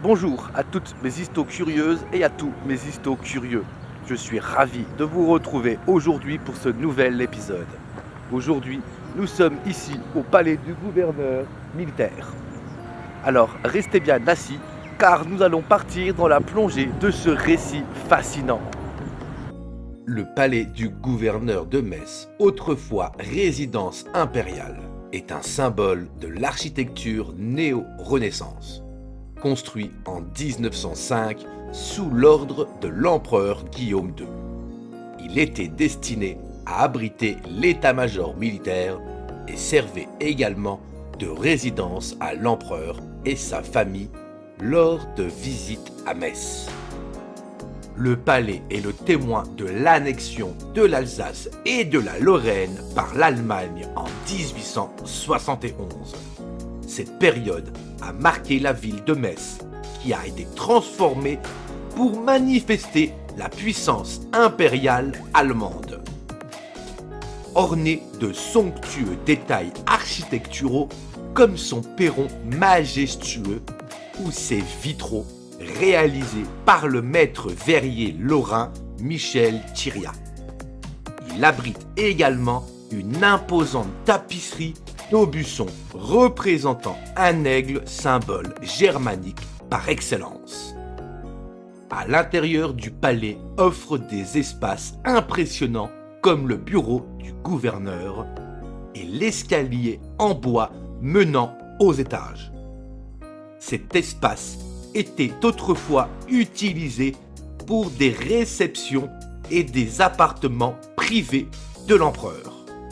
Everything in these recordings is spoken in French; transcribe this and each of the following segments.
Bonjour à toutes mes histo-curieuses et à tous mes histo-curieux. Je suis ravi de vous retrouver aujourd'hui pour ce nouvel épisode. Aujourd'hui, nous sommes ici au palais du gouverneur militaire. Alors, restez bien assis car nous allons partir dans la plongée de ce récit fascinant. Le palais du gouverneur de Metz, autrefois résidence impériale, est un symbole de l'architecture néo-renaissance. Construit en 1905 sous l'ordre de l'empereur Guillaume II. Il était destiné à abriter l'état-major militaire et servait également de résidence à l'empereur et sa famille lors de visites à Metz. Le palais est le témoin de l'annexion de l'Alsace et de la Lorraine par l'Allemagne en 1871. Cette période a marqué la ville de Metz, qui a été transformée pour manifester la puissance impériale allemande. Ornée de somptueux détails architecturaux comme son perron majestueux ou ses vitraux réalisés par le maître verrier lorrain Michel Thiriat. Il abrite également une imposante tapisserie d'Aubusson représentant un aigle, symbole germanique par excellence. À l'intérieur du palais offre des espaces impressionnants comme le bureau du gouverneur et l'escalier en bois menant aux étages. Cet espace était autrefois utilisé pour des réceptions et des appartements privés de l'empereur.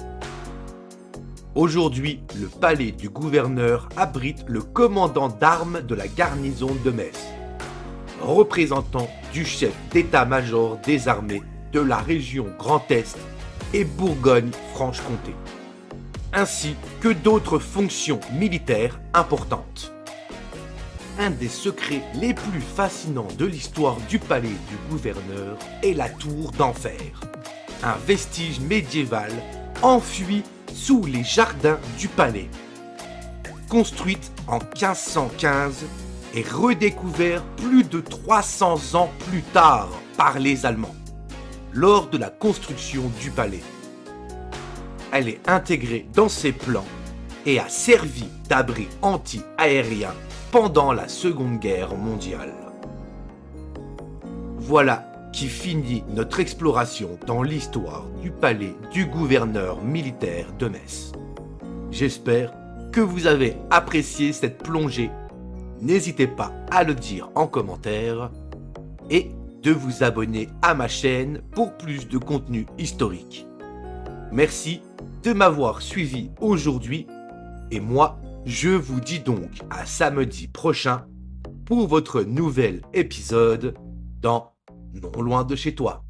Aujourd'hui, le palais du gouverneur abrite le commandant d'armes de la garnison de Metz, représentant du chef d'état-major des armées de la région Grand Est et Bourgogne-Franche-Comté, ainsi que d'autres fonctions militaires importantes. Un des secrets les plus fascinants de l'histoire du palais du gouverneur est la tour d'enfer, un vestige médiéval enfui sous les jardins du palais. Construite en 1515 et redécouverte plus de 300 ans plus tard par les Allemands, lors de la construction du palais. Elle est intégrée dans ses plans et a servi d'abri anti-aérien pendant la Seconde Guerre mondiale. Voilà qui finit notre exploration dans l'histoire du palais du gouverneur militaire de Metz. J'espère que vous avez apprécié cette plongée. N'hésitez pas à le dire en commentaire et de vous abonner à ma chaîne pour plus de contenu historique. Merci de m'avoir suivi aujourd'hui et moi, je vous dis donc à samedi prochain pour votre nouvel épisode dans Non loin de chez toi.